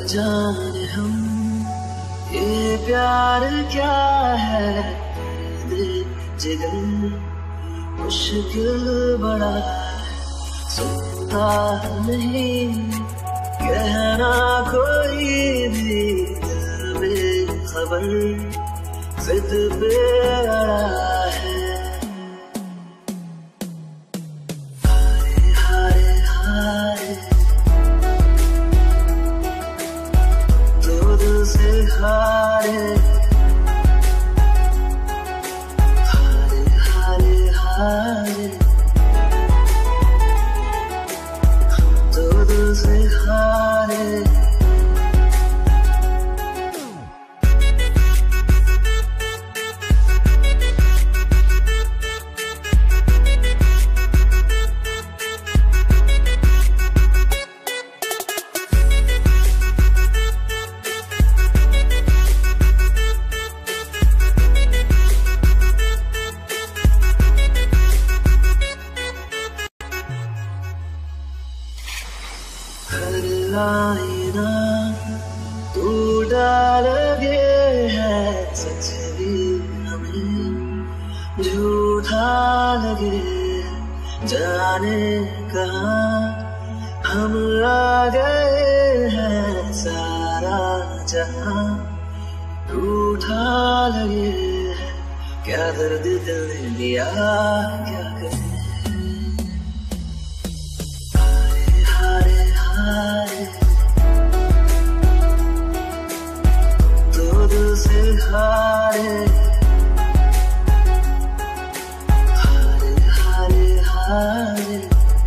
जाने हम ये प्यार क्या है, दे जिगर मुश्किल बड़ा है, सुनता नहीं कहना कोई भी, दिल बेखबर जिद पे अड़ा है। हारे हारे तो दिल से हारे, हारे हारे हारे तो दिल से हारे। आईना तू डाल गए है, सच भी हमें झूठा लगे, जाने कहाँ हम आ गए हैं, सारा जहां रूठा लगे, क्या दर्द दिल ने दिया क्या करें। हारे हारे तो दिल से हारे, हारे हारे हारे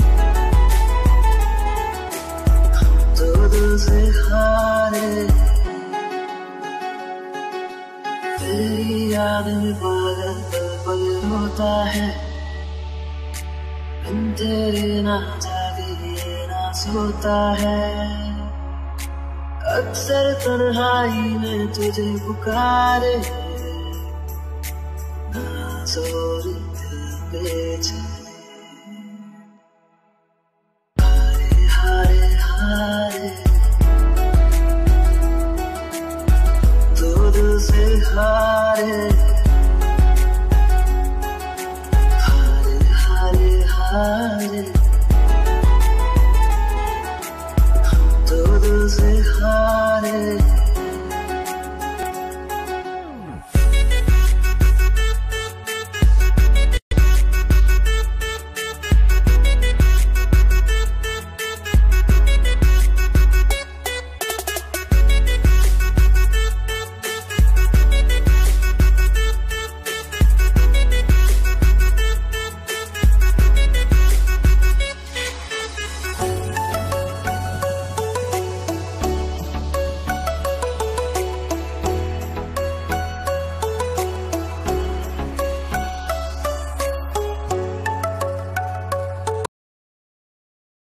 तो दिल से हारे। तेरी याद में पागल पल पल होता है, बिन तेरे ना जागे ना सोता है, अक्सर तन्हाई में तुझे पुकारे, ना जोर दिल पे चले। हारे हारे हारे तो दिल से हारे।